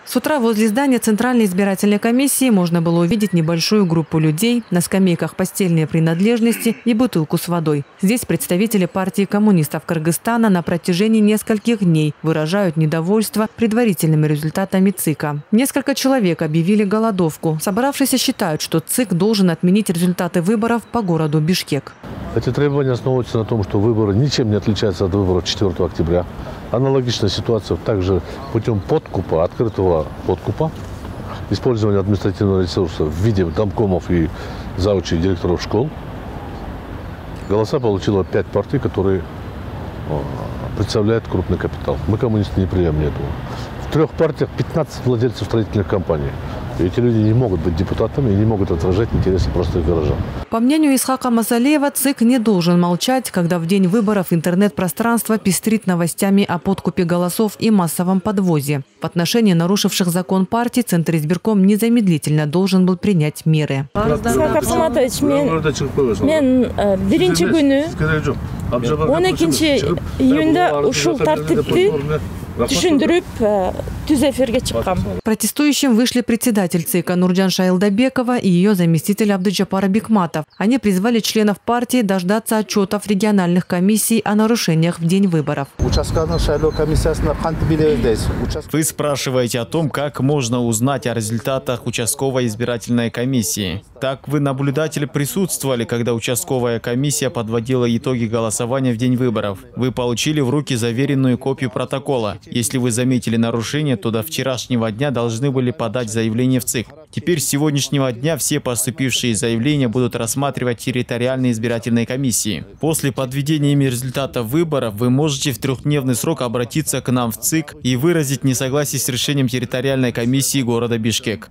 С утра возле здания Центральной избирательной комиссии можно было увидеть небольшую группу людей, на скамейках постельные принадлежности и бутылку с водой. Здесь представители партии коммунистов Кыргызстана на протяжении нескольких дней выражают недовольство предварительными результатами ЦИКа. Несколько человек объявили голодовку. Собравшиеся считают, что ЦИК должен отменить результаты выборов по городу Бишкек. Эти требования основываются на том, что выборы ничем не отличаются от выборов 4 октября. Аналогичная ситуация также путем подкупа, открытого подкупа, использования административного ресурса в виде домкомов и заучей директоров школ. Голоса получило 5 партий, которые представляют крупный капитал. Мы, коммунисты, не приемлем этого. В 3 партиях 15 владельцев строительных компаний. И эти люди не могут быть депутатами и не могут отражать интересы простых горожан. По мнению Исхака Масалеева, ЦИК не должен молчать, когда в день выборов интернет-пространство пестрит новостями о подкупе голосов и массовом подвозе. В отношении нарушивших закон партий Центризбирком незамедлительно должен был принять меры. Исхак Саматович, мен биринчи күнү 12 июнда ушул тартипти түшүндүрүп түз эфирге чыккам. Протестующим вышли председатель ЦИКа Нурджан Шайлдабекова и ее заместитель Абдыджапар Бикматов. Они призвали членов партии дождаться отчетов региональных комиссий о нарушениях в день выборов. Вы спрашиваете о том, как можно узнать о результатах участковой избирательной комиссии. Так, вы, наблюдатели, присутствовали, когда участковая комиссия подводила итоги голосования в день выборов. Вы получили в руки заверенную копию протокола. Если вы заметили нарушение, то до вчерашнего дня должны были подать заявление в ЦИК. Теперь с сегодняшнего дня все поступившие заявления будут рассматривать территориальные избирательные комиссии. После подведения ими результатов выборов вы можете в 3-дневный срок обратиться к нам в ЦИК и выразить несогласие с решением территориальной комиссии города Бишкек.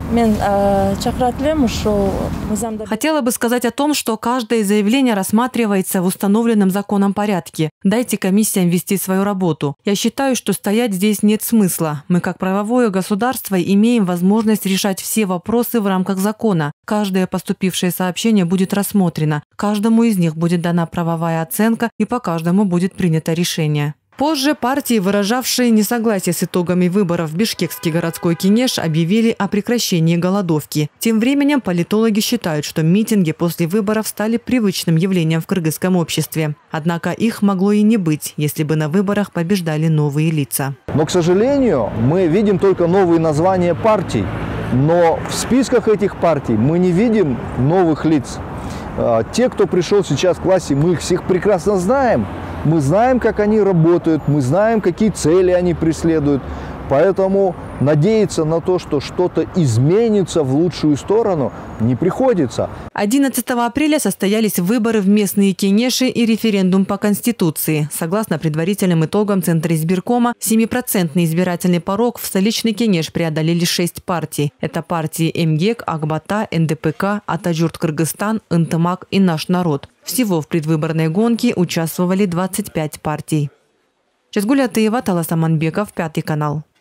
Хотела бы сказать о том, что каждое заявление рассматривается в установленном законом порядке. Дайте комиссиям вести свою работу. Я считаю, что стоять здесь нет смысла. Мы, как правовое государство, имеем возможность решать все вопросы в рамках закона. Каждое поступившее сообщение будет рассмотрено. Каждому из них будет дана правовая оценка и по каждому будет принято решение. Позже партии, выражавшие несогласие с итогами выборов, Бишкекский городской кенеш объявили о прекращении голодовки. Тем временем политологи считают, что митинги после выборов стали привычным явлением в кыргызском обществе. Однако их могло и не быть, если бы на выборах побеждали новые лица. Но, к сожалению, мы видим только новые названия партий. Но в списках этих партий мы не видим новых лиц. Те, кто пришел сейчас к власти, мы их всех прекрасно знаем. Мы знаем, как они работают, мы знаем, какие цели они преследуют. Поэтому надеяться на то, что что-то изменится в лучшую сторону, не приходится. 11 апреля состоялись выборы в местные кенеши и референдум по Конституции. Согласно предварительным итогам Центризбиркома, 7% избирательный порог в столичный кенеш преодолели 6 партий. Это партии МГЕК, Акбата, НДПК, Атаджурт Кыргызстан, Ынтымак и Наш народ. Всего в предвыборной гонке участвовали 25 партий. Чазгуля Атыева, Талас Аманбеков, 5 канал.